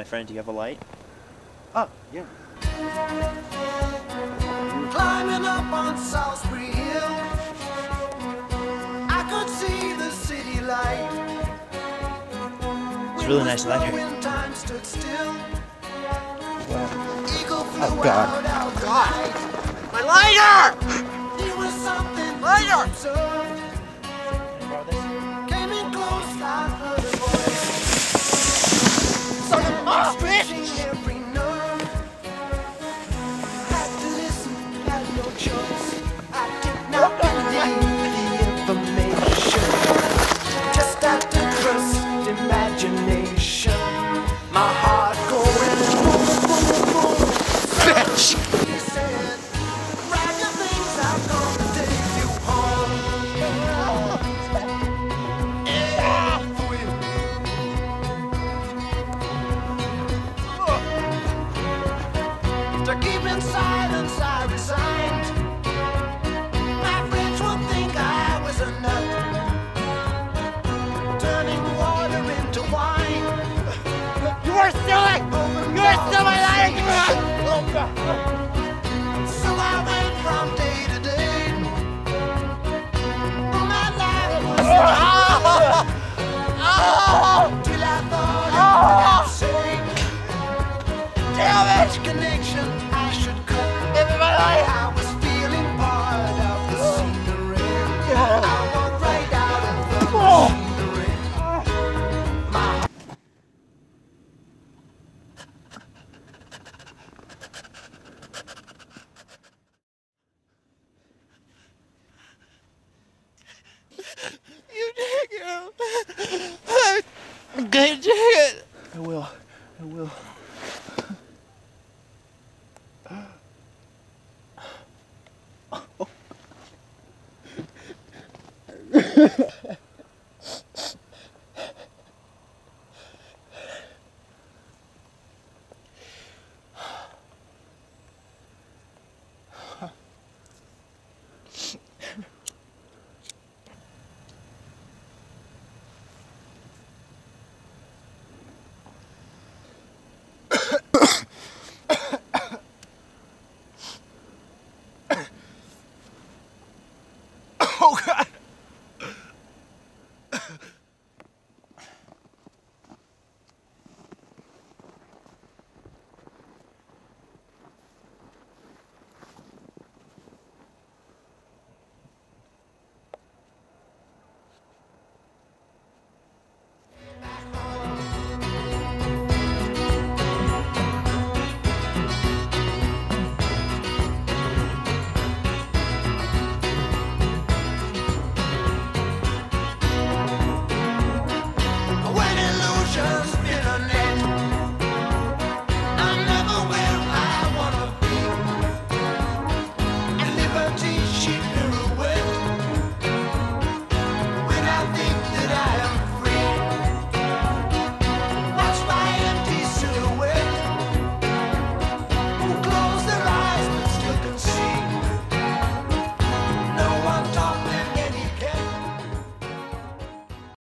my friend. Do you have a light? Oh, yeah. Climbing up on Salisbury Hill, I could see the city light. It's a really nice light here. When time stood still, Oh, God. oh, God. My lighter! There was something Lighter! observed. Can I borrow this? Came in close, I heard a voice. Son of a bitch! Stretching every nerve. Had to listen, had no choice. I did not believe the information. Just had to trust imagination. My heart going boom, boom, boom. Bitch! He said, "Write the things I'm gonna take you home." To keep in silence, I resigned. My friends would think I was a nut, turning water into wine. You are stealing! You are stealing my lighter! Oh, God. So I went from day to day. My life was till I thought it was safe. Damn it! Which connection I should cut? Give me my lighter! I was feeling part of the scenery. I walked right out of the machinery. My You dig it! I'm gonna dig it! I will. I will. Oh.